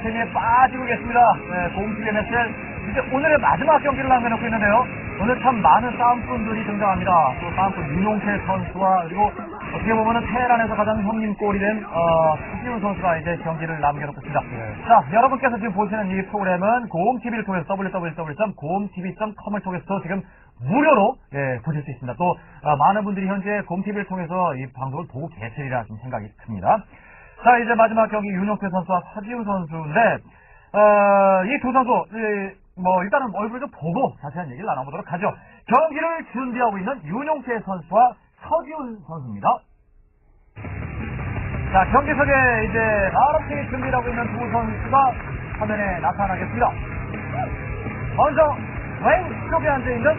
재미에 빠지고 계십니다. 네, 고음TV MSL 이제 오늘의 마지막 경기를 남겨놓고 있는데요. 오늘 참 많은 싸움꾼들이 등장합니다. 또 싸움꾼 윤용태 선수와 그리고 어떻게 보면은 테란에서 가장 형님꼴이 된 수지훈 선수가 이제 경기를 남겨놓고 있습니다. 네. 자, 여러분께서 지금 보시는 이 프로그램은 고음TV를 통해서 www.goomtv.com을 통해서 지금 무료로 보실 수 있습니다. 또 많은 분들이 현재 고음TV를 통해서 이 방송을 보고 계시리라 좀 생각이 듭니다. 자, 이제 마지막 경기 윤용태 선수와 서지훈 선수인데 이 두 선수 일단은 얼굴 좀 보고 자세한 얘기를 나눠보도록 하죠. 경기를 준비하고 있는 윤용태 선수와 서지훈 선수입니다. 자, 경기 속에 이제 나름대로 준비를 하고 있는 두 선수가 화면에 나타나겠습니다. 먼저 왼쪽에 앉아있는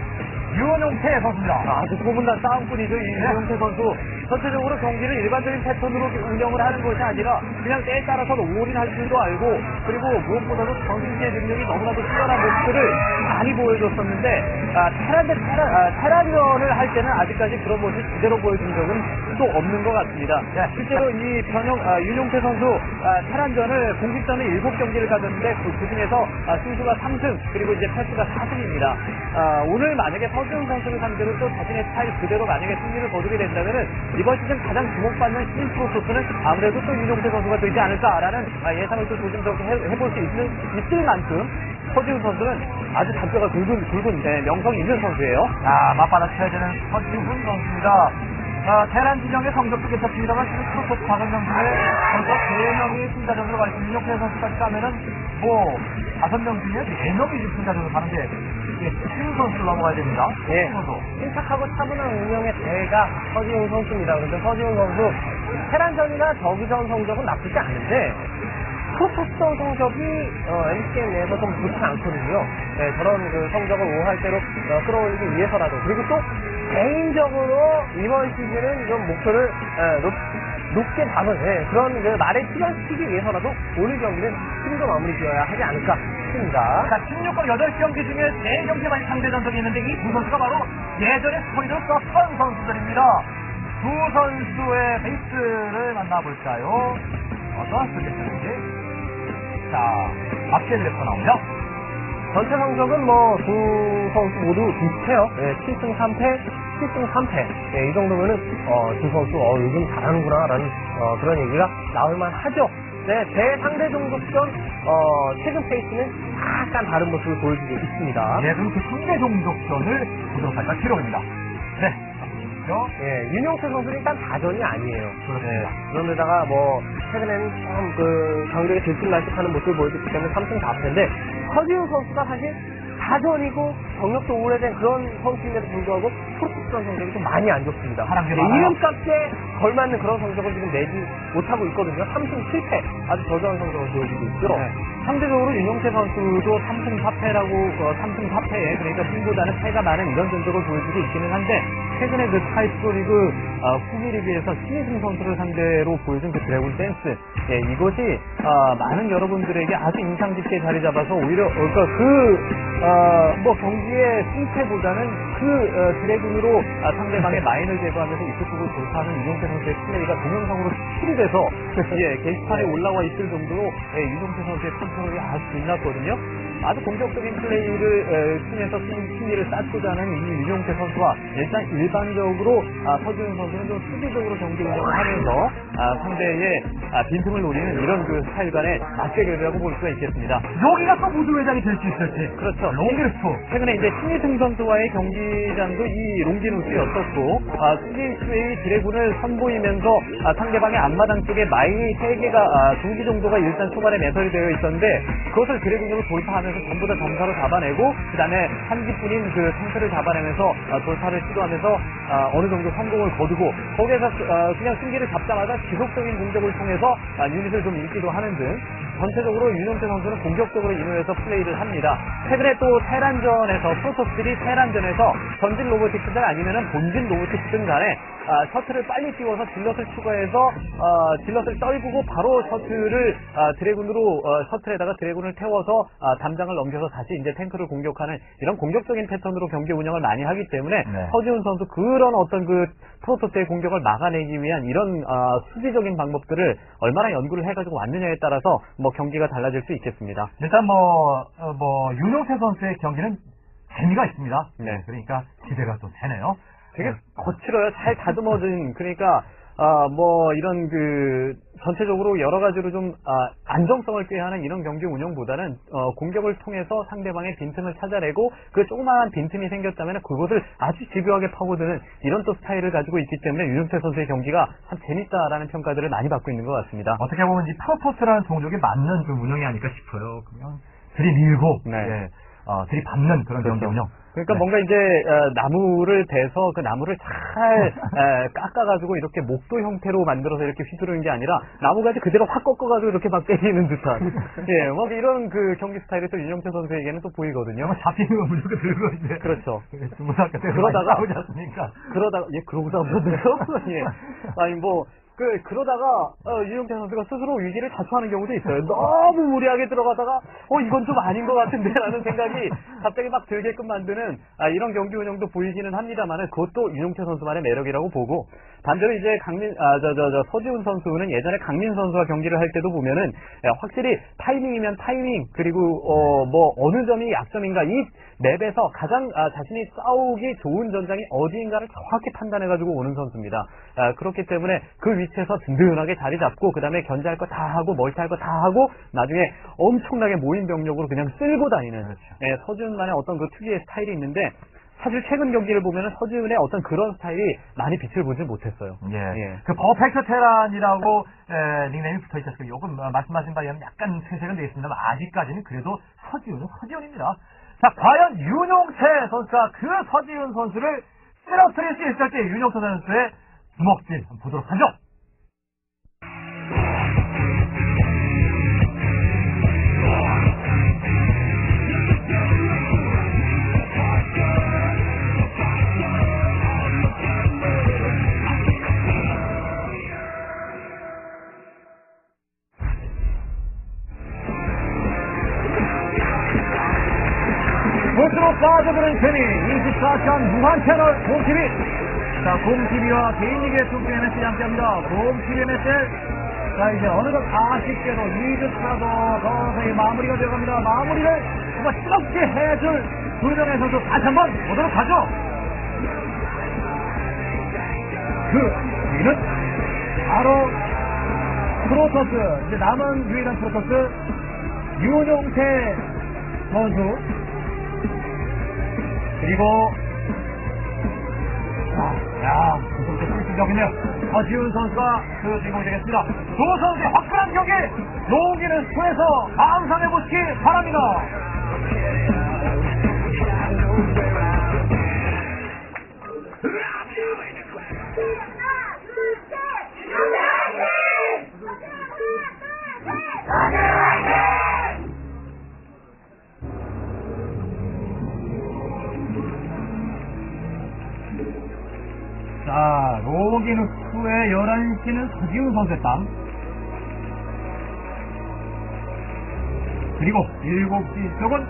윤용태 선수입니다. 아주 소문난 싸움꾼이죠. 이 윤용태 선수. 전체적으로 경기를 일반적인 패턴으로 운영을 하는 것이 아니라 그냥 때에 따라서는 올인할 줄도 알고, 그리고 무엇보다도 전승기의 능력이 너무나도 뛰어난 모습들을 많이 보여줬었는데 테란전을 할 때는 아직까지 그런 모습을 제대로 보여준 적은 또 없는 것 같습니다. 실제로 이 윤용태 선수 테란전을 공식전에 7경기를 가졌는데 그 중에서 승수가 3승 그리고 이제 패수가 4승입니다. 오늘 만약에 서지훈 선수를 상대로 또 자신의 스타일 그대로 만약에 승리를 거두게 된다면은 이번 시즌 가장 주목받는 신인 프로토스는 아무래도 또 윤용태 선수가 되지 않을까라는 예상을 또 조심스럽게 해볼 수 있을 만큼 서지훈 선수는 아주 단뼈가 굵은 명성이 있는 선수예요. 맞받아쳐야 되는 서지훈 선수입니다. 테란 진영의 성적도 괜찮습니다만 지금 프로토스 박은명수의 선수가 3명이 승자전으로 가 있습니다. 윤용태 선수까지 가면은 5명 중에 4명이 지금 승자전으로 가는데 서지훈 선수를 넘어가야 됩니다. 예. 침착하고 차분한 운영의 대가 서지훈 선수입니다. 그런데 서지훈 선수 테란전이나 저기전 성적은 나쁘지 않은데 프로토스전 성적이 NC게임 내에서 좀 좋지 않거든요. 저런 그 성적을 5할대로 끌어올리기 위해서라도, 그리고 또 개인적으로 이번 시즌은 좀 목표를 높게 잡은 그런 그 말에 실현시키기 위해서라도 오늘 경기는 힘도 마무리 지어야 하지 않을까 싶습니다. 자, 16번 8경기 중에 4경기만 상대 전적이 있는데 이 두 선수가 바로 예전에 스토리를 썼던 선수들입니다. 두 선수의 베이스를 만나볼까요? 어떤 스토리인지. 자, 마켓레퍼 나옵니다. 전체 성적은 두 선수 모두 비슷해요. 7승 3패, 7승 3패. 이 정도면은 두 선수 요즘 잘하는구나라는 그런 얘기가 나올만 하죠. 제 상대 종족전 최근 페이스는 약간 다른 모습을 보여주고 있습니다. 그럼 그 상대 종족전을 보도록 할까 필요합니다. 윤용태 선수는 일단 다전이 아니에요. 그렇습니다. 그런데다가 최근에는 좀 경기력이 들쭉날쭉하는 모습을 보여줬기 때문에 3승 4패인데 서지훈 선수가 사실 다전이고 경력도 오래된 그런 선수인데도 불구하고 프로토스전 성적이 좀 많이 안 좋습니다. 이름값에 걸맞는 그런 성적을 지금 내지 못하고 있거든요. 3승 7패 아주 저조한 성적을 보여주고 있죠. 상대적으로 윤용태 선수도 3승 4패라고 3승 4패에 그러니까 승보다는 패가 많은 이런 전적을 보여주고 있기는 한데 최근에 그 스카이 프로리그 후기 리그에서 신희승 선수를 상대로 보여준 그 드래곤 댄스 이것이 많은 여러분들에게 아주 인상 깊게 자리 잡아서 오히려 경기의 승패보다는 드래곤으로 상대방의 마인을 제거하면서 이쪽 쪽으로 돌파하는 윤용태 선수의 플레이가 동영상으로 수출이 돼서 게시판에 올라와 있을 정도로 윤용태 선수의 컨트롤이 아주 빛났거든요. 아주 공격적인 플레이를 통해서 승리를 쌓고자 하는 이 윤용태 선수와 일반적으로 서지훈 선수는 좀 수비적으로 경기 운영을 하면서 상대의 빈틈을 노리는 이런 그 스타일 간의 맞대결이라고 볼 수가 있겠습니다. 여기가 또 무드회장이 될 수 있을지. 그렇죠. 롱기누스. 최근에 이제 신희승 선수와의 경기장도 이 롱기누스였었고 수비수의 드래곤을 선보이면서 상대방의 앞마당 쪽에 마인이 3개가 2기 정도가 일단 초반에 매설이 되어 있었는데 그것을 드래곤으로 돌파하면서 전부 다 점사로 잡아내고 그 다음에 한 기뿐인 그 탱크를 잡아내면서 돌파를 시도하면서 어느 정도 성공을 거두고 거기에서 그냥 승기를 잡자마자 지속적인 공격을 통해서 유닛을 좀 잃기도 하는 등 전체적으로 윤용태 선수는 공격적으로 임해서 플레이를 합니다. 최근에 또 테란전에서 프로토스들이 테란전에서 전진 로보틱스든 아니면은 본진 로보틱스든 간에 셔틀을 빨리 띄워서 질럿을 추가해서 질럿을 떨구고 바로 셔틀을 드래곤으로 셔틀에다가 드래곤을 태워서 담장을 넘겨서 다시 이제 탱크를 공격하는 이런 공격적인 패턴으로 경기 운영을 많이 하기 때문에 서지훈 선수 그런 어떤 그 프로토스의 공격을 막아내기 위한 이런 수비적인 방법들을 얼마나 연구를 해가지고 왔느냐에 따라서 뭐 경기가 달라질 수 있겠습니다. 일단 윤용태 선수의 경기는 재미가 있습니다. 네. 그러니까 기대가 또 되네요. 되게 거칠어요. 잘 다듬어진, 그러니까, 이런 전체적으로 여러 가지로 좀, 안정성을 꾀하는 이런 경기 운영보다는, 공격을 통해서 상대방의 빈틈을 찾아내고, 그 조그마한 빈틈이 생겼다면 그것을 아주 집요하게 파고드는 이런 또 스타일을 가지고 있기 때문에 윤용태 선수의 경기가 참 재밌다라는 평가들을 많이 받고 있는 것 같습니다. 어떻게 보면 이 프로토스라는 종족에 맞는 좀 운영이 아닐까 싶어요. 그냥 들이밀고, 네. 예, 들이받는 그런 그렇죠. 경기 운영. 그러니까 네. 뭔가 이제 나무를 베서 그 나무를 잘 깎아가지고 이렇게 목도 형태로 만들어서 이렇게 휘두르는 게 아니라 나무가 이제 그대로 확 꺾어가지고 이렇게 막 때리는 듯한 예, 뭐 이런 그 경기 스타일이 또 윤용태 선수에게는 또 보이거든요. 잡히는 거 무조건 들고 이제 그렇죠. 중고등학교 때 그러다가 싸우지 않습니까? 그러다가 그러고서 보세요. 예. 아니 그러다가 윤용태 선수가 스스로 위기를 자초하는 경우도 있어요. 너무 무리하게 들어가다가 이건 좀 아닌 것 같은데라는 생각이 갑자기 막 들게끔 만드는 이런 경기 운영도 보이기는 합니다만은 그것도 윤용태 선수만의 매력이라고 보고, 반대로 이제 서지훈 선수는 예전에 강민 선수와 경기를 할 때도 보면은 확실히 타이밍이면 타이밍, 그리고 어느 점이 약점인가, 이 맵에서 가장 자신이 싸우기 좋은 전장이 어디인가를 정확히 판단해가지고 오는 선수입니다. 그렇기 때문에 그 위치에서 든든하게 자리 잡고 그 다음에 견제할 거 다 하고 멀티할 거 다 하고 나중에 엄청나게 모인 병력으로 그냥 쓸고 다니는 서지훈만의 어떤 그 특유의 스타일이 있는데, 사실 최근 경기를 보면은 서지훈의 어떤 그런 스타일이 많이 빛을 보지 못했어요. 예. 그 퍼펙트 테란이라고 닉네임이 붙어 있었고요. 요건 말씀하신 바에 의하면 약간 퇴색은 되어 있습니다만 아직까지는 그래도 서지훈은 서지훈입니다. 자, 과연 윤용태 선수가 그 서지훈 선수를 쓰러뜨릴 수 있을지 윤용태 선수의 주먹질 한번 보도록 하죠. 곳으로 빠져드는 재미 24시간 무한 채널 곰TV. 자, 곰TV와 개인리그의 투표 MSG 함께합니다. 곰TV MSG. 자, 이제 어느덧 아쉽게도 2주차도 서서히 마무리가 되어갑니다. 마무리를 정말 뜨겁게 해줄 두 명의 선수 다시 한번 보도록 하죠. 그 뒤는 바로 프로토스, 이제 남은 유일한 프로토스 윤용태 선수, 그리고 무슨 필수적이네요. 서지훈 선수가 그 주인공이 되겠습니다. 두 선수의 화끈한 경기, 농기는 수에서 감상해보시기 바랍니다. 자, 로긴 후에 11시는 서지훈 선수의 땅. 그리고 7시 쪽은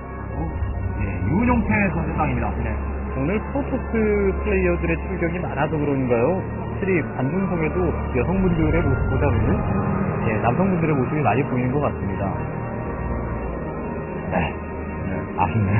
윤용태 선수의 땅입니다. 네. 오늘 프로토스 플레이어들의 출격이 많아서 그런가요? 확실히 관중석에도 여성분들의 모습보다는 남성분들의 모습이 많이 보이는 것 같습니다. 아쉽네요.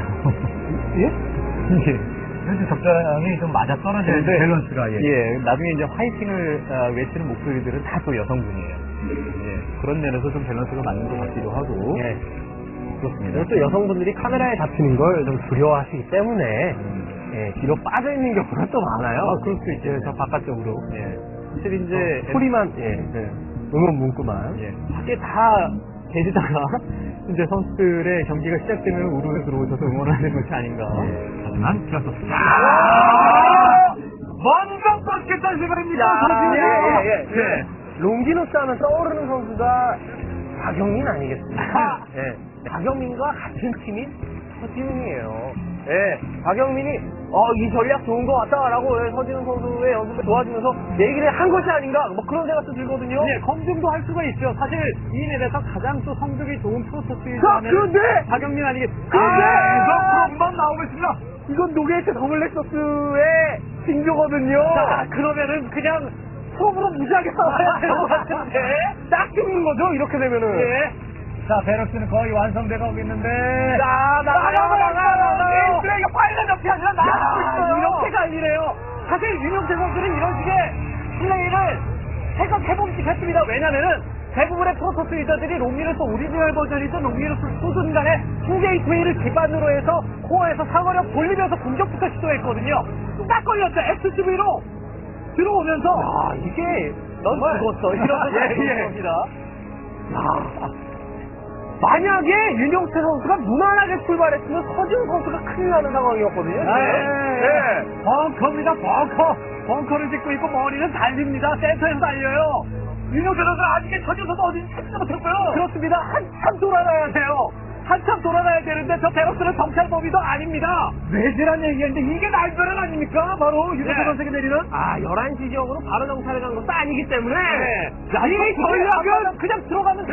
예? 현재 적당히 좀 맞아 떨어지는 밸런스가, 나중에 이제 화이팅을 외치는 목소리들은 다 또 여성분이에요. 그런 면에서 좀 밸런스가 맞는 것 같기도 하고. 그렇습니다. 또 여성분들이 카메라에 잡히는 걸 좀 두려워하시기 때문에 뒤로 빠져 있는 경우가 또 많아요. 그럴 수 있죠. 저 바깥쪽으로. 사실 이제 소리만 응원 문구만. 밖에 다 계시다가 이제 선수들의 경기가 시작되면 우르르 들어오셔서 응원하는 것이 아닌가. 하지만 그래서 먼저 뻗겠다는 생각입니다. 롱기누스 하면 떠오르는 선수가 박영민 아니겠습니까? 박영민과 같은 팀인 서지훈이에요. 박영민이 이 전략 좋은 것 같다라고 서지훈 선수의 연습을 도와주면서 얘기를 한 것이 아닌가 뭐 그런 생각도 들거든요. 검증도 할 수가 있죠. 사실 이 맵에서 가장 또 성적이 좋은 프로토스이라면 그런데 박영민 아니겠습니까? 그런만 나오고 있습니다. 이건 노게이트 더블렉서스의 징조거든요. 자, 그러면은 그냥 속으로 무지하게 싸워야 될 것 같은데 딱 죽는 거죠 이렇게 되면은. 자, 베럭스는 거의 완성돼가 오고 있는데. 나가요. 게임 파일럿 옆이 아니라 나가고 있어요. 이렇게 갈리네요. 사실 윤용태 선수는 이런 식의 플레이를 생각해보기 했습니다. 왜냐면은 대부분의 프로토스 유저들이 롱리루스 오리지널 버전이든 롱리루스 소든 간에 투게이트웨이를 기반으로 해서 코어에서 상어력 돌리면서 공격부터 시도했거든요. 딱 걸렸죠. SCV로 들어오면서 이게 넌 죽었어. 이런 겁니다. 만약에 윤용태 선수가 무난하게 출발했으면 서지훈 선수가 큰일 나는 상황이었거든요. 벙커입니다, 벙커를 짓고 있고 머리는 달립니다. 센터에서 달려요. 윤용태 선수가 아직은 서지훈 선수 어딘지 찾지 못했고요. 그렇습니다. 한참 돌아가야 돼요. 한참 돌아가야 되는데 저 베럭스는 정찰 범위도 아닙니다. 외지란 얘기인데 이게 날벼락 아닙니까? 바로 윤용태 선수에게 내리는. 11시 지역으로 바로 정찰을 간 것도 아니기 때문에 이 전략은 그냥 들어가면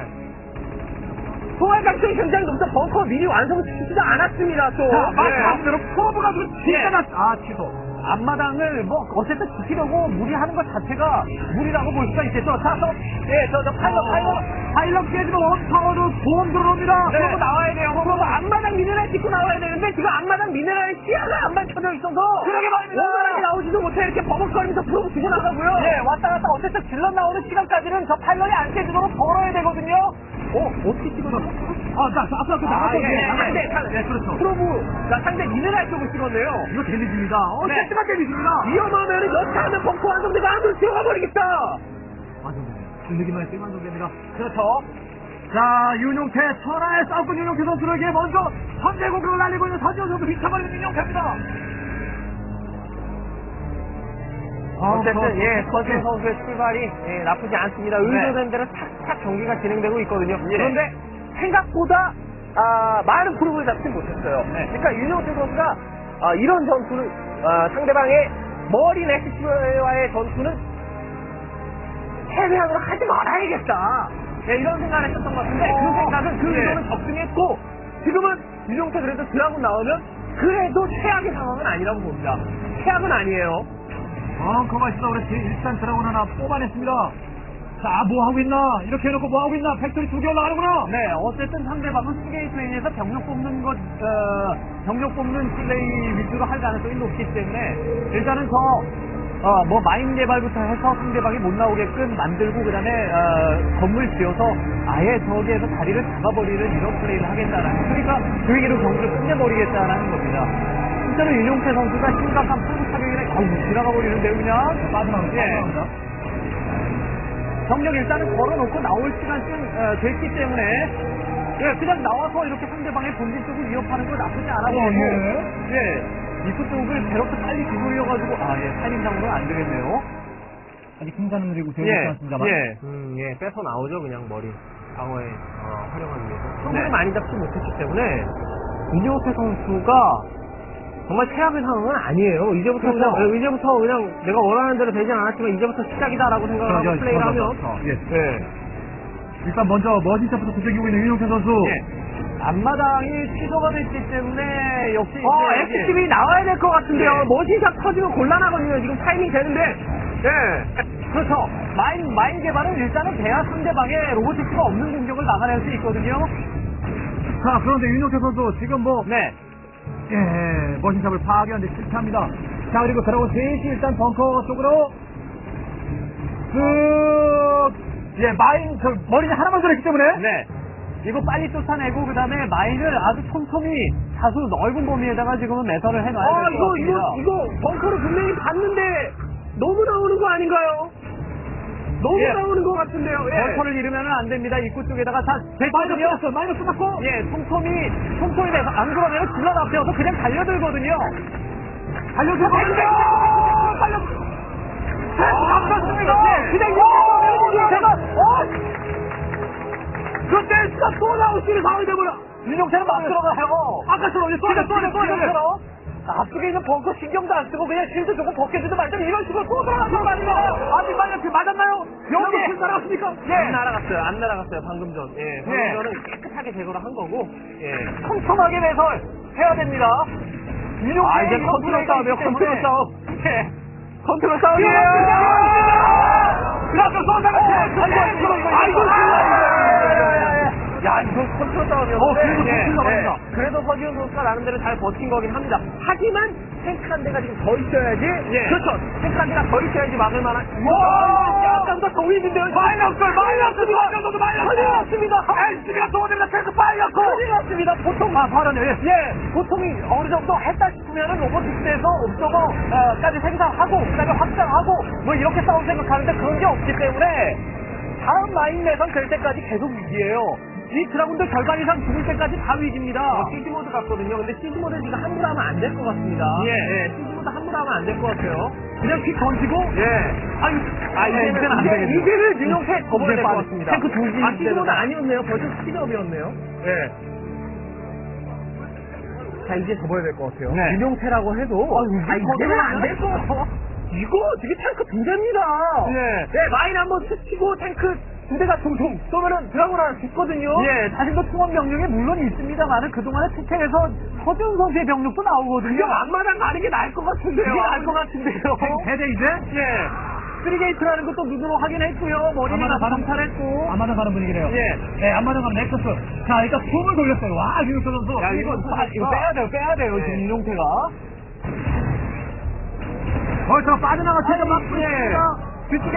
통할 가능성이 굉장히 높다. 벙커 미리 완성시키지도 않았습니다. 또 말씀대로 프로브가 진짜 취소. 앞마당을 뭐 어쨌든 지키려고 무리하는 것 자체가 무리라고 볼 수가 있겠죠. 자, 저 파일럿 깨지면 원파워로 보험 들어옵니다. 프로브 나와야 돼요. 프로브 앞마당 미네랄 찍고 나와야 되는데 지금 앞마당 미네랄 시야가 안 밝혀져 있어서 그러게 말입니다. 오버락이 나오지도 못해 이렇게 버벅거리면서 프로브 주고 나가고요. 왔다 갔다 어쨌든 질러 나오는 시간까지는 저 파일럿이 안 깨지도록 벌어야 되거든요. 어떻게 찍어서? 앞으로 그렇죠. 프로브, 상대 미네랄 쪽을 찍었네요. 이거 데미지입니다. 세트가 데미지입니다. 위험하면 여차하면 벙커 완성되가 안으로 들어가 버리겠다. 들리기만 했더니 완성됩니다. 그렇죠. 자, 윤용태, 천하의 싸움꾼 윤용태 선수에게 먼저 선제 공격을 날리고 있는 서지훈 선수 미쳐버리는 윤용태입니다. 어쨌든 서지훈 선수의 출발이 나쁘지 않습니다. 의도된 대로 착착 경기가 진행되고 있거든요. 그런데 생각보다 많은 프로를 잡지 못했어요. 그러니까 윤용태 선수가 이런 전투를 상대방의 머리 넥시와의 전투는 최대한으로 하지 말아야겠다. 이런 생각을 했었던 것 같은데 그 생각은 그 의도는 적중했고 지금은 윤용태 그래도 드라군 나오면 그래도 최악의 상황은 아니라고 봅니다. 최악은 아니에요. 벙커가 있어 그렇지. 일단 드라군 하나 뽑아냈습니다. 자, 뭐 하고 있나? 이렇게 해놓고 뭐 하고 있나? 팩토리 2개 올라가는구나. 어쨌든 상대방은 스게이트웨이에서 병력 뽑는 플레이 위주로 할 가능성이 높기 때문에 일단은 마인 개발부터 해서 상대방이 못 나오게끔 만들고 그다음에 건물 지어서 아예 저기에서 다리를 잡아버리는 이런 플레이를 하겠다라는, 그러니까 그 얘기로 경기를 끝내버리겠다라는 겁니다. 실제로 윤용태 선수가 심각한 풀구 타격이라 지나가 버리는데요, 그냥 빠져나옵니다. 경력 일단은 걸어놓고 나올 시간쯤 됐기 때문에 그냥 나와서 이렇게 상대방의 본진 쪽을 위협하는 거 나쁘지 않아 보이고 입구 쪽을 베럭스 빨리 뒤돌려가지고 타이밍상으로는 안 되겠네요. 아직 힘가는 그리고 되고 있지 않습니다만. 뺏어 나오죠, 그냥 머리 방어에 활용하기 위해서. 성공을 많이 잡지 못했기 때문에 윤용태 선수가 정말 최악의 상황은 아니에요. 이제부터 그냥 내가 원하는 대로 되진 않았지만 이제부터 시작이다라고 생각을 하고 플레이를 하면 일단 먼저 머진차부터 두들기고 있는 윤용태 선수. 앞마당이 취소가 됐기 때문에 역시 SCV 나와야 될 것 같은데요. 머신샷 터지면 곤란하거든요. 지금 타이밍 되는데. 그렇죠. 마인 개발은 일단은 돼야 상대방의 로보틱스가 없는 공격을 막아낼 수 있거든요. 자, 그런데 윤용태 선수 지금 머신샵을 파괴하는데 실패합니다. 자, 그리고 드라곤 셋이 일단 벙커 쪽으로 머리는 하나만 들어있기 때문에 이거 빨리 쫓아내고 그다음에 마인을 아주 촘촘히 다수 넓은 범위에다가 지금은 매설을 해놔야 될 것 같습니다. 이거 벙커를 분명히 봤는데 너무 나오는 거 아닌가요? 너무 나오는 것 같은데요. 벙커를 잃으면 안 됩니다. 입구 쪽에다가 마이너스 맞고 촘촘히 내서 안 그러면 질러 앞에서 그냥 달려들거든요. 그때 또 나올 수 있는 상황이 돼버려. 윤용태는 막 들어가요. 아까처럼 또 앞쪽에 있는 벙커 신경도 안 쓰고 그냥 실드 조금 벗겨주도 말좀 이런 식으로 또 들어가서 말이에요. 아직 마이너스 맞았나요? 여기 날아갔습니까? 안 날아갔어요. 방금 전. 방금 전은 깨끗하게 제거를 한 거고, 촘촘하게 매설 해야 됩니다. 윤용태 이제 컨트롤 싸움이에요. 컨트롤 싸움. 컨트롤 싸움이에요. 그래서 쏘다가 야, 이거 컨트롤 싸움이었는데. 그래도 컨트롤 나갑니다. 그래도 서지훈 선수가 나름대로 잘 버틴 거긴 합니다. 하지만 탱크 한 대가 지금 더 있어야지. 그렇죠. 탱크 한 대가 더 있어야지 막을 만한. 약간보다 더 있는데요. 말렸습니다. 말렸습니다. SB가 도움됩니다. 탱크 빨렸고. 큰일 났습니다. 보통 발언이 보통이 어느 정도 했다 싶으면은 로보틱스에서 옵저버까지 생산하고 그다음에 확장하고 뭐 이렇게 싸울 생각하는데 그런 게 없기 때문에 다음 마인 내선 될 때까지 계속 위기예요. 이 드라군들 절반 이상 죽을 때까지 다 위기입니다. 시즈 모드 같거든요. 근데 시즈 모드 지금 함부로 하면 안 될 것 같습니다. 시즈 모드 함부로 하면 안 될 것 같아요. 그냥 픽 던지고 이제는 안 되겠네요. 이제는 윤용태 접어야 될 것 같습니다. 탱크 두 개. 시즈 모드 아니었네요. 벌써 스피드업이었네요. 자, 이제 접어야 될 것 같아요. 네. 윤용태라고 해도 이제는 안 될 것 같아요. 이거 지금 탱크 두 대입니다. 마인 한번 스치고 탱크 두 대가 둥둥 쏘면은 드라곤 하나 죽거든요. 자신도 통합 병력이 물론 있습니다만은 그동안에 투탱에서 서준 선수의 병력도 나오거든요. 그냥 앞마당 가는 게 나을 것 같은데요. 이게 나을 것 같은데요. 대대 이제? 쓰리게이트라는 것도 눈으로 확인했고요. 머리를 정찰했고. 안마당 가는 분위기래요. 안마당 가는 넥서스. 자, 일단 숨을 돌렸어요. 와, 윤용태 선수. 야, 이거 빼야 돼요. 지금 윤용태가. 벌써 빠져나가 최저 막 뒤쪽에.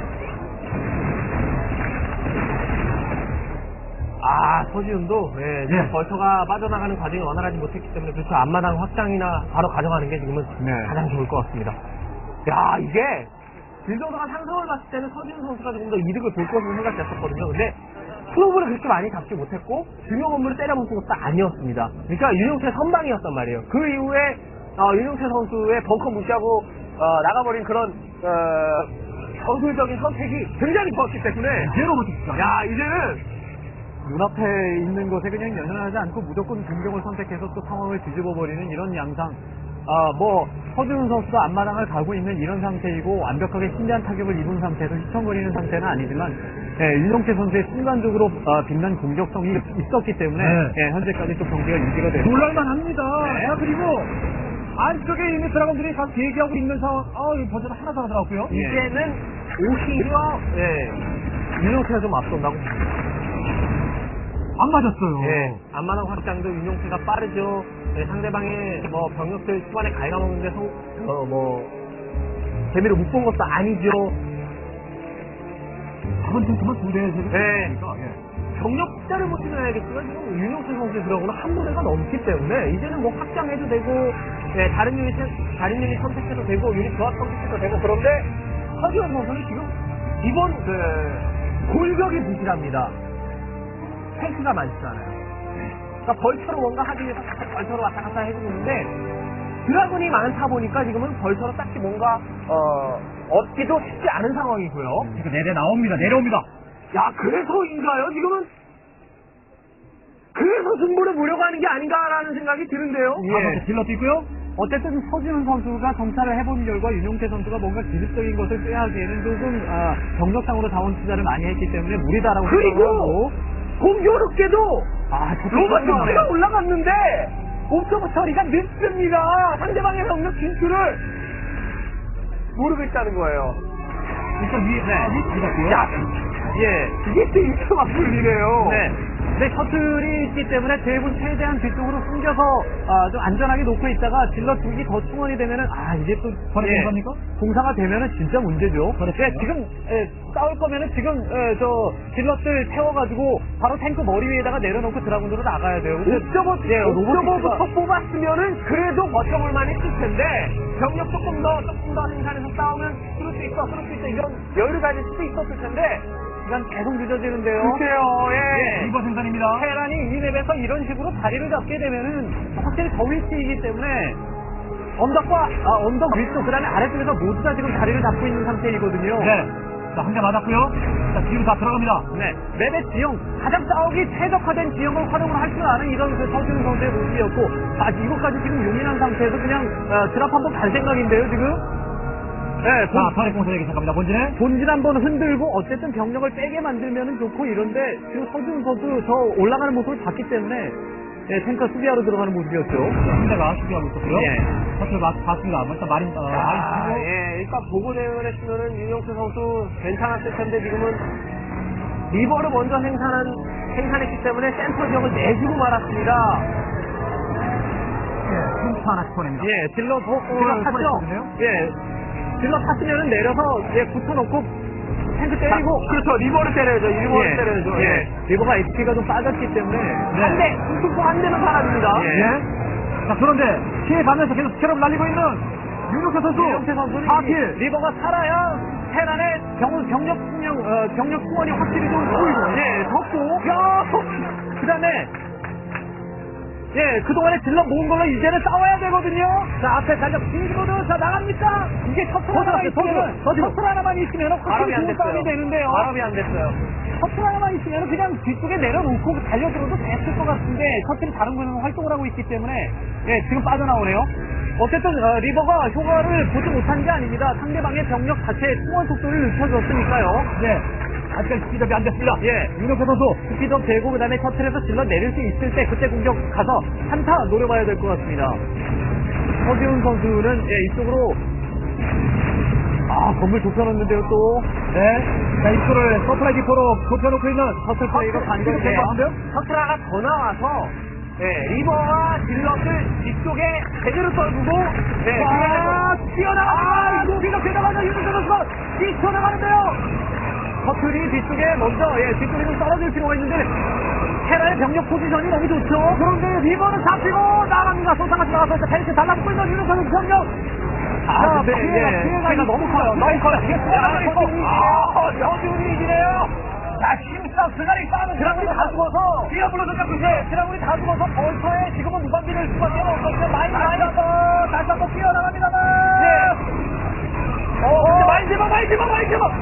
서지훈도 벌처가 빠져나가는 과정이 원활하지 못했기 때문에 그렇죠. 앞마당 확장이나 바로 가져가는 게 지금은 가장 좋을 것 같습니다. 야, 이게 빌더가 상승을 봤을 때는 서지훈 선수가 조금 더 이득을 볼 것으로 생각됐었거든요. 근데 프로브를 그렇게 많이 잡지 못했고 중요 업무를 때려먹은 것도 아니었습니다. 그러니까 윤용태 선방이었단 말이에요. 그 이후에 윤용태 선수의 벙커 무시하고 나가버린 그런 전술적인 선택이 굉장히 좋았기 때문에 이제는 눈앞에 있는 것에 그냥 연연하지 않고 무조건 공격을 선택해서 또 상황을 뒤집어버리는 이런 양상. 서지훈 선수도 앞마당을 가고 있는 이런 상태이고 완벽하게 신대한 타격을 입은 상태에서 휘청거리는 상태는 아니지만 윤용태 선수의 순간적으로 빛난 공격성이 있었기 때문에 현재까지 또 경기가 유지가 되고 놀랄만 합니다. 자, 그리고 안쪽에 있는 드라곤들이 다 대기하고 있는 상황. 버전 하나 더 들어갔고요. 이제는 오히려 윤용태가 좀 앞선다고. 안 맞았어요. 앞마당 확장도 윤용태가 빠르죠. 상대방의 병력들 초반에 갉아먹는데 재미를 못 본 것도 아니죠. 저번 탱크만 두 대, 세 대. 병력 숫자를 못 치면야겠지만 지금 윤용태 선수의 들어오는 한 부대가 넘기 때문에 이제는 확장해도 되고 다른 유닛 선택해도 되고 유닛 조합 선택해도 되고 그런데 서지훈 선수는 지금 이번 골격이 부실합니다. 탱크가 많지 않아요. 그러니까 벌처로 뭔가 하기 위해서 벌처로 왔다 갔다 해주고 있는데 드라군이 많다 보니까 지금은 벌처로 딱히 뭔가 얻기도 쉽지 않은 상황이고요. 지금 내려옵니다. 야, 그래서인가요? 지금은 그래서 승부를 보려고 하는 게 아닌가라는 생각이 드는데요. 딜러도 있고요. 어쨌든 서지훈 선수가 정찰을 해본 결과 윤용태 선수가 뭔가 기습적인 것을 빼하기에는 조금 경력상으로 자원 투자를 많이 했기 때문에 무리다라고 그리고 공교롭게도 로버트가 올라갔는데 옵저버 처리가 늦습니다. 상대방의 병력 진출을 모르고 있다는 거예요. 일단 위에 들어갔고요. 이게 또 이렇게 막 불리네요. 네, 셔틀이 있기 때문에 대부분 최대한 뒤쪽으로 숨겨서 좀 안전하게 놓고 있다가 질러 두기 더 충원이 되면은 이게 또 공사입니까? 공사가 되면은 진짜 문제죠. 지금 싸울 거면은 지금 저 질럿들 태워가지고 바로 탱크 머리 위에다가 내려놓고 드라군으로 나가야 돼요. 옵저버부터 뽑았으면은 그래도 버텨볼 만했을 텐데 병력 조금 더 생산해서 싸우면 그럴 수 있어 이런 여유를 가질 수도 있었을 텐데 시간 계속 늦어지는데요. 글쎄요, 리버 생산입니다. 테란이 이 맵에서 이런 식으로 자리를 잡게 되면은 확실히 더 위치이기 때문에 언덕 위쪽 그다음에 아래쪽에서 모두 다 지금 자리를 잡고 있는 상태이거든요. 자, 한 대 맞았고요. 자, 뒤로 다 들어갑니다. 맵의 지형, 가장 싸우기 최적화된 지형을 활용을 할 줄 아는 이런 서지훈 선수의 모습이었고, 이것까지 지금 용인한 상태에서 그냥 드랍 한번 갈 생각인데요, 지금. 자, 터렛 공사 얘기 시작합니다. 본진 한번 흔들고 어쨌든 병력을 빼게 만들면 좋고 이런데 지금 서지훈 선수 저 올라가는 모습을 봤기 때문에 탱커 수비하러 들어가는 모습이었죠. 상대가 수비하고 있었고요. 터렛 봤습니다. 일단 마린 일단 보고 대응을 했으면은 윤용태 선수 괜찮았을 텐데 지금은 리버를 먼저 생산한 생산했기 때문에 센터 지역을 내주고 말았습니다. 예, 흉수 하나씩 보냅니다. 예, 질러 질러 탔죠? 탔거든요. 예, 질러 탔으면은 내려서, 예, 붙여놓고, 탱크 때리고. 그렇죠. 리버를 때려야죠. 리버를 예, 때려야죠. 예. 리버가 HP가 좀 빠졌기 때문에. 네. 한 대, 툭툭 한 대는 사라집니다. 예. 예. 자, 그런데 피해 가면서 계속 스캐럽을 날리고 있는 윤용태 선수. 윤용태 선수는 4킬. 리버가 살아야 테란의 병력 수원이 확실히 좀 예, 덥고 그 다음에 예, 그동안에 질러 모은 걸로 이제는 싸워야 되거든요. 자, 앞에 달력 빙기로드 자 나갑니까? 이게 셔틀 하나만 있으면 셔틀 하나만 있으면 확실히 좋은 싸움이 되는데요. 발업이 안 됐어요. 셔틀 하나만 있으면 그냥 뒤쪽에 내려놓고 달려들어도 됐을 것 같은데 셔틀이 다른 곳에서 활동을 하고 있기 때문에 예, 지금 빠져나오네요. 어쨌든 리버가 효과를 보지 못한 게 아닙니다. 상대방의 병력 자체의 충원 속도를 늦춰줬으니까요. 예. 아직까지 스피드업이 안 됐습니다. 예, 윤용태 선수. 스피드업 되고 그다음에 셔틀에서 질러 내릴 수 있을 때 그때 공격 가서 한타 노려봐야 될 것 같습니다. 허지훈 선수는 예, 이쪽으로 건물 좁혀놓는데요 또. 네. 자, 입구를 서프라이 기포로 좁혀놓고 있는 셔틀 플레이가 반전인데 셔틀 하나 더 나와서 리버와 질럿을 뒤쪽에 제대로 떨구고 튀어나갑니다. 스피드업 되자마자 윤준태 선수가 뛰쳐나가는데요. 셔틀이 뒤쪽에 먼저 뒤쪽에 좀 떨어질 필요가 있는데 테라의 병력 포지션이 너무 좋죠. 그런데 리버는 잡히고 나갑니다. 소상같이 나가서 펜스 달라붙고 있는 윤용태 선수 병력. 자, 근데, 피해가 너무 커요. 너무 커요. 허준이 이기네요. 자, 힘싸움, 스가리 싸움은 드라군이 다 죽어서 뛰어불러서 잡고 드라군이 다 죽어서 벌처에 지금은 무방비를 수밖에 없었어요. 많이 다시 한번 뛰어나갑니다만. 근데 많이 잡아.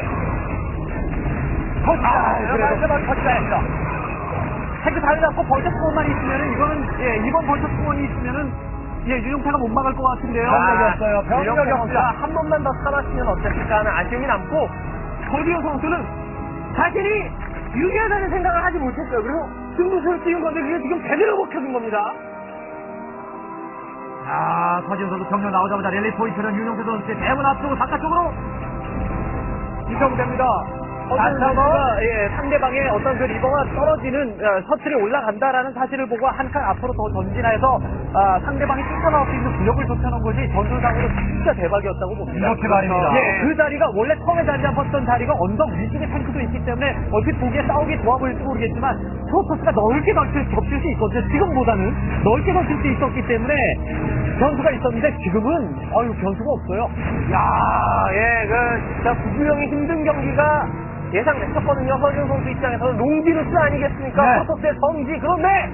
그래도 터치했다. 핵이 달려잡고 벌처 투원만 있으면은 이거는 이번 벌처 투원이 있으면은 윤용태가 못 막을 것 같은데요. 병력이 없어요. 한 번만 더 살았으면 어땠을까 하는 아쉬움이 남고 허지훈 선수는 자신이 유리하다는 생각을 하지 못했어요. 그리고 승부수를 띄운 건데 그게 지금 제대로 먹혀진 겁니다. 자, 서지훈 선수 병력 나오자마자 랠리 포인트는 윤용태 선수의 대문 앞쪽으로 바깥쪽으로 이동됩니다. 선수가 상대방의 어떤 그 리버가 떨어지는 셔틀이 올라간다라는 사실을 보고 한 칸 앞으로 더 전진해서 상대방이 뛰쳐나올 수 있는 구역을 좁혀놓은 것이 전술상으로 진짜 대박이었다고 봅니다. 이렇게 말입니다. 그 자리가 원래 처음에 자리 잡았던 자리가 언덕 위쪽에 탱크도 있기 때문에 얼핏 보기에 싸우기 좋아 보일지 모르겠지만 프로토스가 넓게 겹칠 수 있거든요. 지금보다는 넓게 겹칠 수 있었기 때문에 변수가 있었는데 지금은 변수가 없어요. 진짜 구구형이 힘든 경기가 예상됐었거든요. 허준 선수 입장에서는 롱디루스 아니겠습니까? 네. 프로토스의 성지. 그런데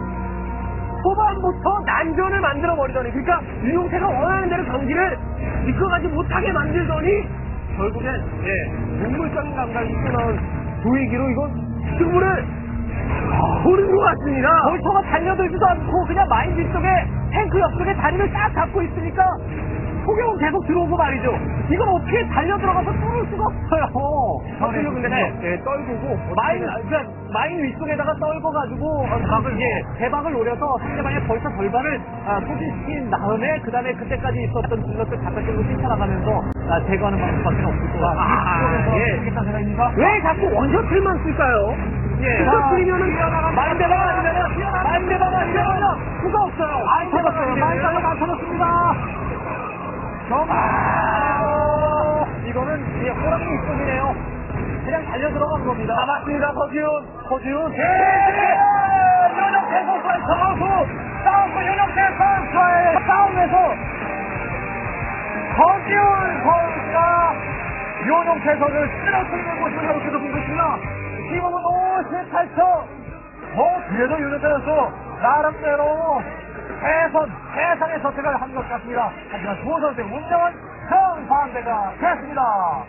초반부터 난전을 만들어버리더니 그러니까 윤용태가 원하는 대로 경기를 이끌어가지 못하게 만들더니 결국엔 동물적인 감각이 뛰어나온 조이기로 이건 승부를 보는 것 같습니다. 벌처가 달려들지도 않고 그냥 마인 뒤쪽에 탱크 옆쪽에 다리를 딱 잡고 있으니까 소경은 계속 들어오고 말이죠. 이건 어떻게 달려들어가서 뚫을 수가 없어요. 사실은 근데 떨구고 마인 위쪽에다가 떨궈가지고 대박을 노려서 상대방의 벌써 절반을 소진시킨 다음에 그 다음에 그때까지 있었던 질럿을 바깥쪽으로 뛰쳐나가면서 제거하는 방법밖에 없을 것 같아요. 왜 자꾸 원셔틀만 쓸까요? 원셔틀이면은 마인대방 아니면 수가 없어요. 많이 터졌습니다. 이거는 호랑이 입속이네요. 그냥 달려 들어간 겁니다. 잡았습니다. 허지훈. 윤용태 선수의 싸움고 윤용태 선수의 싸움에서 허지훈 선수가 윤용태 선수를 쓰러뜨리는 것을 이렇게도 본 것입니다. 지금은 58초. 그래도 윤용태 선수 나름대로 세상의 선택을 한 것 같습니다. 하지만 두 선수의 운명은 정반대가 됐습니다.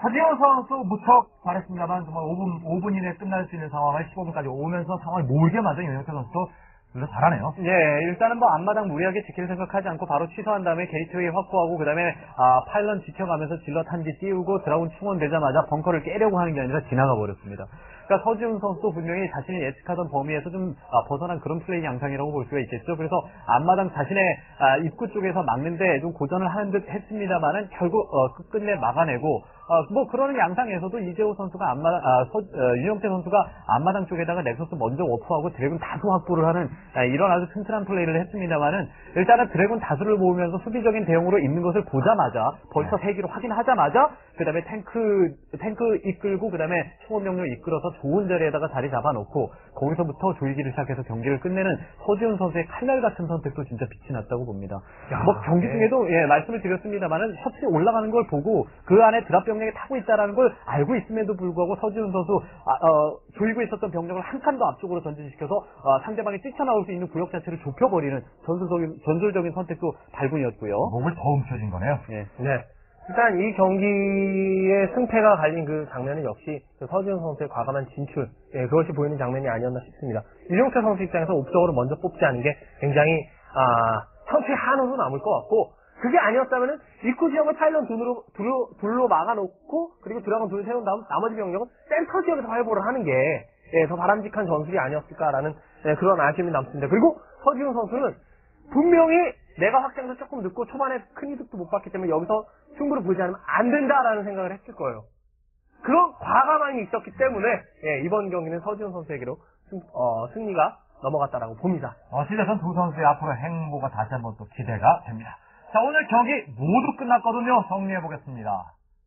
서지훈 선수 무척 잘했습니다만 정말 5분 이내에 끝날 수 있는 상황을 15분까지 오면서 상황을 몰게 만든 윤영태 선수도 진짜 잘하네요. 예, 일단은 뭐 앞마당 무리하게 지킬 생각하지 않고 바로 취소한 다음에 게이트웨이 확보하고 그다음에 파일런 지켜가면서 질럿 한기 띄우고 드라군 충원되자마자 벙커를 깨려고 하는 게 아니라 지나가 버렸습니다. 그러니까 서지훈 선수도 분명히 자신이 예측하던 범위에서 좀 벗어난 그런 플레이 양상이라고 볼 수가 있겠죠. 그래서 앞마당 자신의 입구 쪽에서 막는데 좀 고전을 하는 듯 했습니다만은 결국 끝내 막아내고 뭐 그러는 양상에서도 이재호 선수가 윤영태 선수가 앞마당 쪽에다가 넥서스 먼저 워프하고 드래곤 다수 확보를 하는 이런 아주 튼튼한 플레이를 했습니다만은 일단은 드래곤 다수를 모으면서 수비적인 대응으로 있는 것을 보자마자 벌써 세기로 확인하자마자 그다음에 탱크 이끌고 그다음에 충원 명령 이끌어서 좋은 자리에다가 자리 잡아놓고 거기서부터 조이기를 시작해서 경기를 끝내는 서지훈 선수의 칼날 같은 선택도 진짜 빛이 났다고 봅니다. 뭐 경기 중에도 예, 말씀을 드렸습니다만은 셔틀이 올라가는 걸 보고 그 안에 드랍 병력이 타고 있다라는 걸 알고 있음에도 불구하고 서지훈 선수 조이고 있었던 병력을 한 칸 더 앞쪽으로 전진시켜서 상대방이 뛰쳐나올 수 있는 구역 자체를 좁혀버리는 전술적인 선택도 발군이었고요. 목을 더 움켜진 거네요. 예. 네. 일단 이 경기의 승패가 갈린 그 장면은 역시 그 서지훈 선수의 과감한 진출, 그것이 보이는 장면이 아니었나 싶습니다. 윤영태 선수 입장에서 옵적으로 먼저 뽑지 않은 게 굉장히 선수의 한으로 남을 것 같고, 그게 아니었다면은 입구 지역을 파일런 둘로 막아놓고 그리고 드라곤 둘을 세운 다음 나머지 병력은 센터 지역에서 활보를 하는 게 더 바람직한 전술이 아니었을까라는 그런 아쉬움이 남습니다. 그리고 서지훈 선수는 분명히 내가 확장도 조금 늦고 초반에 큰 이득도 못 봤기 때문에 여기서 승부를 보지 않으면 안 된다라는 생각을 했을 거예요. 그런 과감함이 있었기 때문에 이번 경기는 서지훈 선수에게로 승리가 넘어갔다라고 봅니다. 어찌됐든 두 선수의 앞으로 행보가 다시 한번 또 기대가 됩니다. 자, 오늘 경기 모두 끝났거든요. 정리해보겠습니다.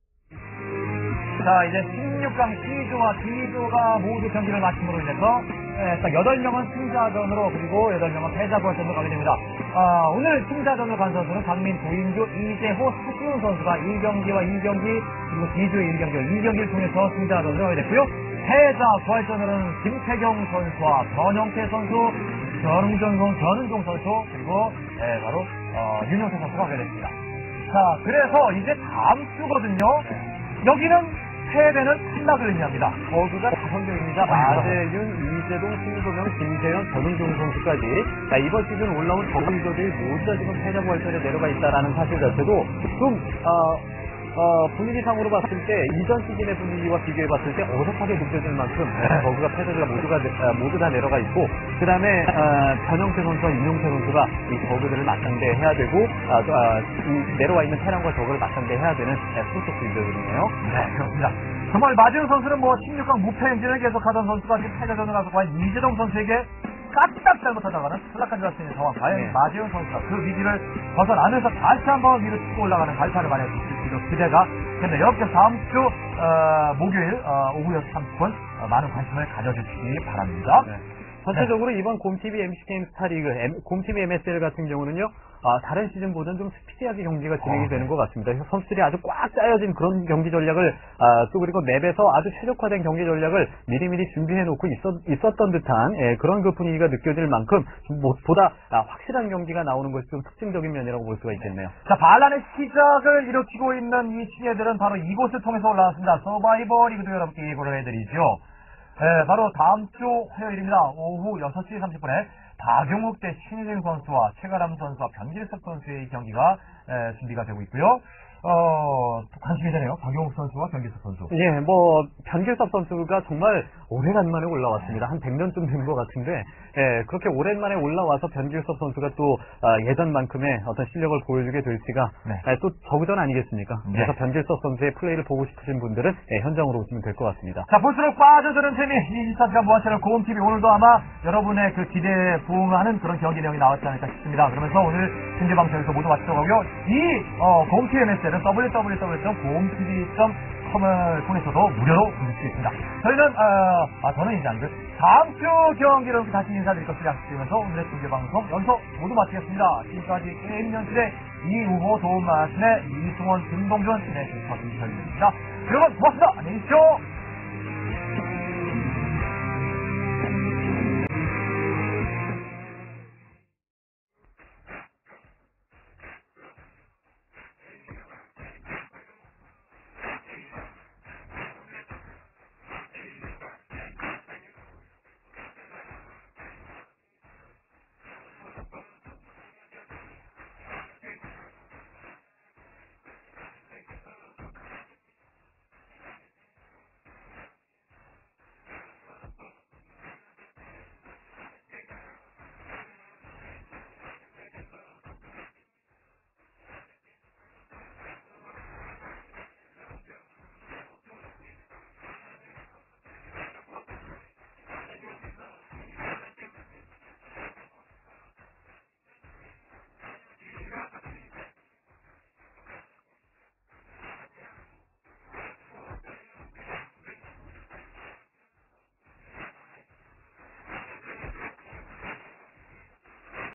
자, 이제 16강 C조와 D조가 모두 경기를 마침으로 인해서 딱 8명은 승자전으로 그리고 8명은 패자부활전으로 가게 됩니다. 오늘 승자전으로 간 선수는 강민, 고인주, 이재호, 서지훈 선수가 1경기와 2경기 그리고 D조의 1경기와 2경기를 통해서 승자전으로 가게 됐고요. 패자 부활전으로는 김태경 선수와 변형태 선수, 변은종 선수 그리고 바로 윤영태 선수가 하게 됐습니다. 자, 그래서 이제 다음 주거든요. 여기는 패배는 탈락을 의미합니다. 버그가 5명입니다. 마재윤, 이재동, 신소명, 김재현, 변은종 선수까지 이번 시즌 올라온 버그 유저들이 모두 다 지금 패자부활전에 내려가 있다라는 사실 자체도 좀 분위기상으로 봤을 때 이전 시즌의 분위기와 비교해봤을 때 어색하게 느껴질 만큼 버그가 패배가 모두 다 내려가 있고 그 다음에 변형태 선수와 윤용태 선수가 이 버그들을 맞상대해야 되고 이 내려와 있는 테란과 저그를 맞상대해야 되는 프로토스 유저들이네요. 네, 그렇습니다. 정말 마재훈 선수는 16강 무패 행진을 계속하던 선수가 지금 패자전을 가서 과연 이재동 선수에게 까딱 잘못하다가는 탈락한 줄 알 수 있는 상황. 과연 마재훈 선수가 그 위기를 벗어나면서 다시 한번 위로 치고 올라가는 발판을 마련할 수 있을지도 기대가 됩니다. 여러분께서 다음 주 목요일 오후 6시 30분 많은 관심을 가져주시기 바랍니다. 네. 전체적으로 이번 곰TV MC게임 스타리그, 곰TV MSL 같은 경우는요, 다른 시즌보다는 좀 스피디하게 경기가 진행이 되는 것 같습니다. 선수들이 아주 꽉 짜여진 그런 경기 전략을, 또 그리고 맵에서 아주 최적화된 경기 전략을 미리미리 준비해놓고 있었던 듯한, 그런 그 분위기가 느껴질 만큼, 보다 확실한 경기가 나오는 것이 좀 특징적인 면이라고 볼 수가 있겠네요. 자, 반란의 시작을 일으키고 있는 이 친애들은 바로 이곳을 통해서 올라왔습니다. 서바이버 리그도 여러분께 예고를 해드리죠. 바로 다음 주 화요일입니다. 오후 6시 30분에 박용욱 대 신희생 선수와 최가람 선수와 변길섭 선수의 경기가 준비가 되고 있고요. 관심이 되네요. 박용욱 선수와 변길섭 선수. 예, 변길섭 선수가 정말 오래간만에 올라왔습니다. 한 100년쯤 된 것 같은데, 그렇게 오랜만에 올라와서 변길섭 선수가 또, 예전만큼의 어떤 실력을 보여주게 될지가, 또 저그전 아니겠습니까? 그래서 변길섭 선수의 플레이를 보고 싶으신 분들은, 현장으로 오시면 될 것 같습니다. 자, 볼수록 빠져드는 재미, 24시간 무한채널 고음TV 오늘도 아마 여러분의 그 기대에 부응하는 그런 경기 내용이 나왔지 않을까 싶습니다. 그러면서 오늘 중계방송에서 모두 마치도록 하고요. 이, 고음TV MSL은 www.goomtv.com을 통해서도 무료로 보실 수 있습니다. 저희는, 저는 이제 안 돼. 다음 주 경기로 다시 인사드릴 것을 약속드리면서 오늘의 중계방송 연속 모두 마치겠습니다. 지금까지 게임 연출의 이우호 도움 말씀의 이승원, 김동준, 진행해주셔서 감사드립니다. 여러분 고맙습니다. 안녕히 계십시오.